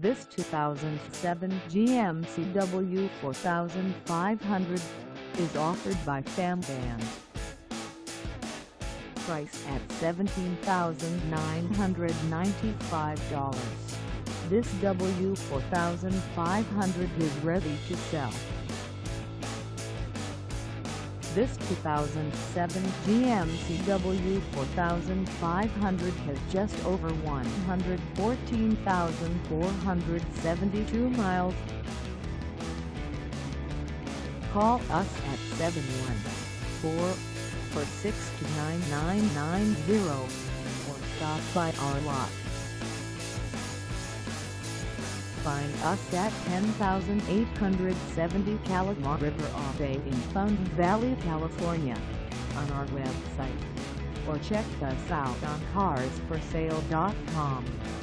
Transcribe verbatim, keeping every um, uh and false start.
This two thousand seven G M C W four five hundred is offered by FamVan. Price at seventeen thousand nine hundred ninety-five dollars. This W four five hundred is ready to sell. This two thousand seven G M C W four five hundred has just over one hundred fourteen thousand four hundred seventy-two miles. Call us at seven one four, four six two, nine nine nine zero or stop by our lot. Find us at ten thousand eight hundred seventy Kalama River Ave in Fountain Valley, California, on our website, or check us out on cars for sale dot com.